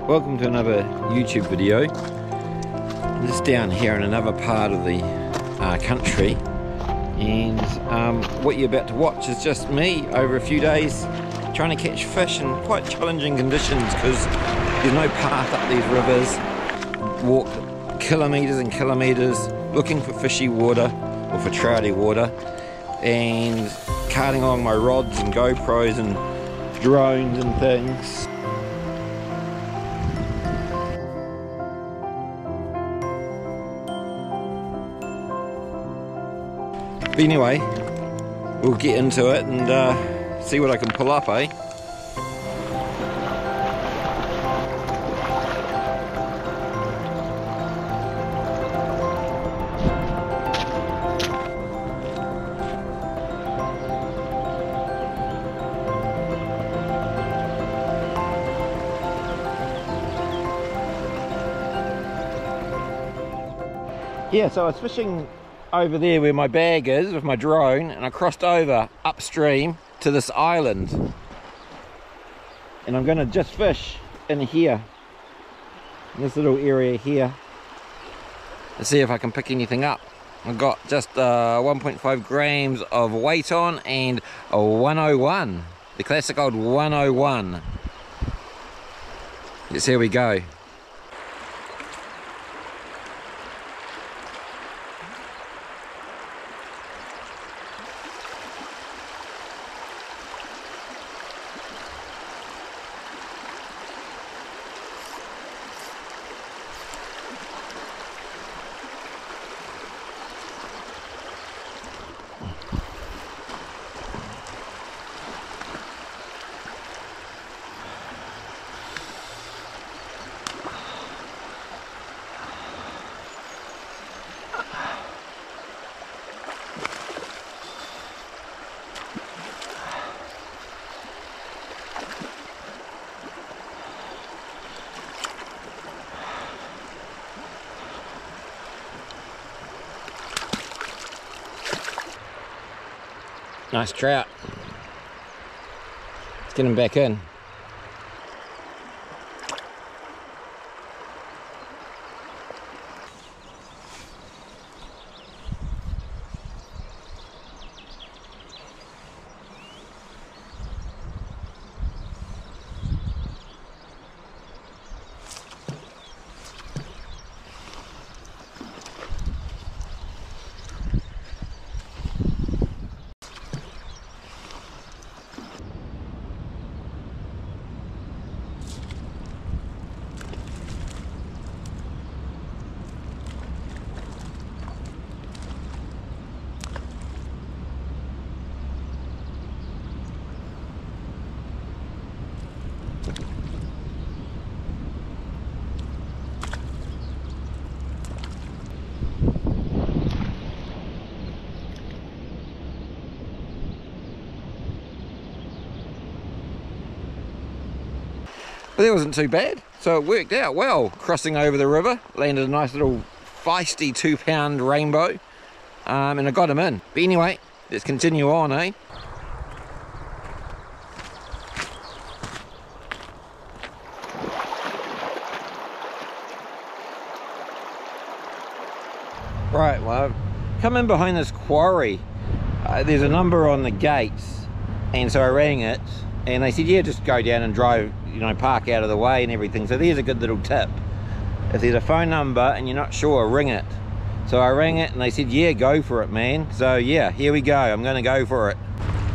Welcome to another YouTube video. I'm just down here in another part of the country, and what you're about to watch is just me over a few days trying to catch fish in quite challenging conditions because there's no path up these rivers. Walk kilometres and kilometres looking for fishy water or for trouty water, and carting along my rods and GoPros and drones and things. But anyway, we'll get into it and see what I can pull up, eh? Yeah, so I was fishing over there where my bag is with my drone, and I crossed over upstream to this island, and I'm going to just fish in here, in this little area here, to see if I can pick anything up. I've got just 1.5 grams of weight on and a 101, the classic old 101. Yes, here we go. Nice trout. Let's get him back in. But that wasn't too bad, so it worked out well. Crossing over the river, landed a nice little feisty 2-pound rainbow, and I got him in. But anyway, let's continue on, eh? Right, well, I've come in behind this quarry. There's a number on the gates, and so I rang it, and they said, yeah, just go down and drive, you know, park out of the way and everything. So there's a good little tip. If there's a phone number and you're not sure, ring it. So I rang it and they said, yeah, go for it, man. So yeah, here we go. I'm going to go for it.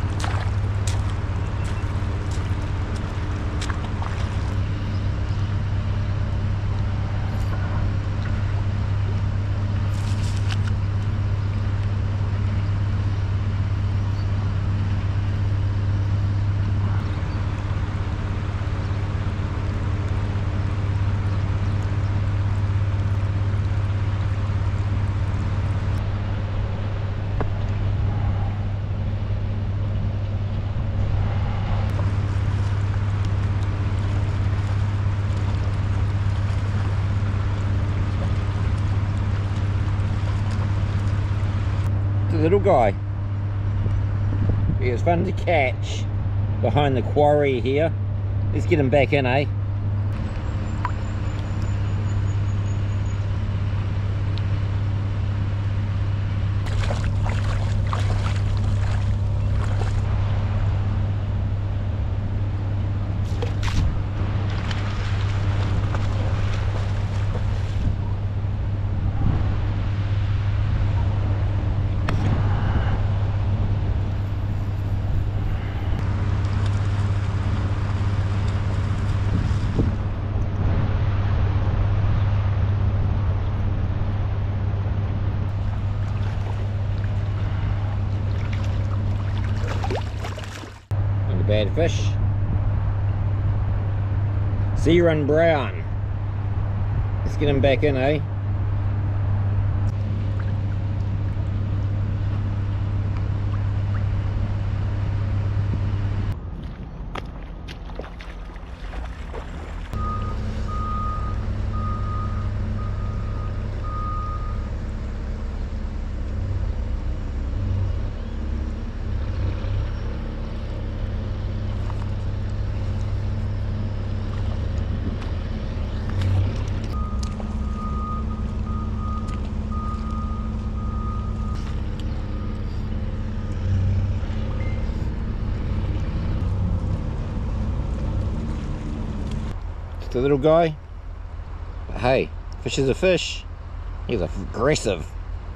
little guy. He was fun to catch behind the quarry here. Let's get him back in, eh? bad fish. Sea run brown. Let's get him back in, eh? The little guy, but hey, fish is a fish. He's aggressive.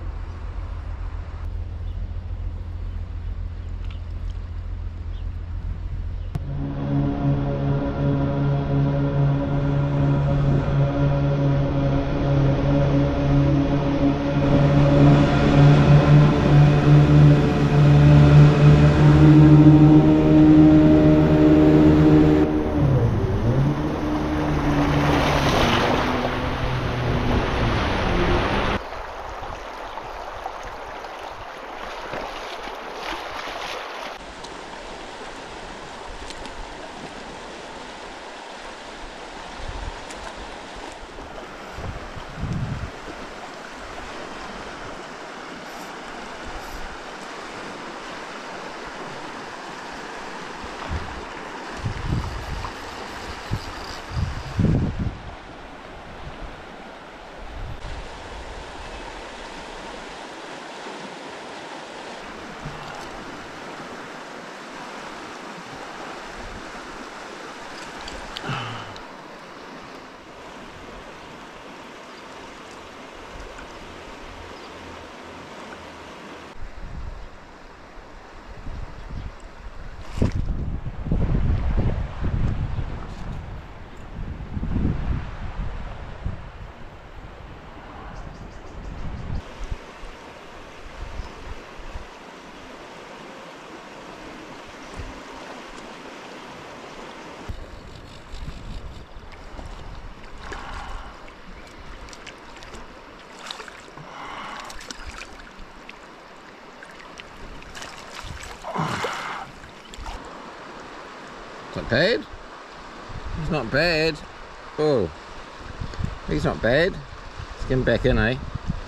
Not bad. He's not bad. Oh, he's not bad. Let's get him back in, eh?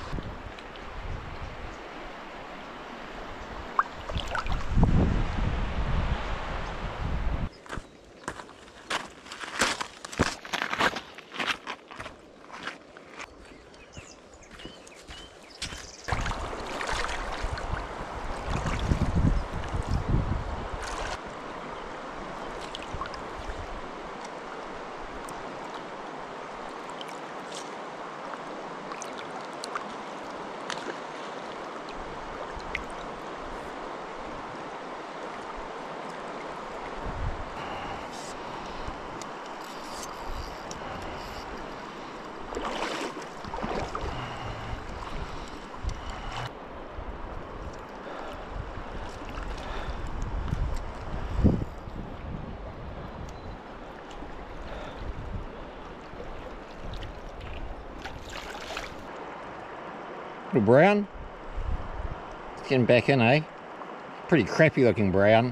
Little brown. Let's get him back in, eh? Pretty crappy looking brown.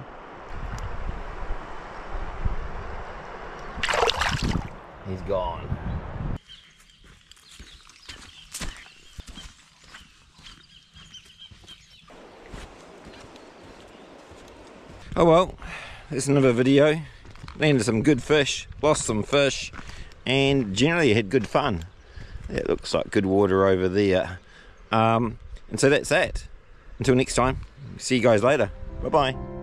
He's gone. Oh well, there's another video. Landed some good fish, lost some fish, and generally had good fun. It looks like good water over there. And so that's that. Until next time, see you guys later. Bye bye.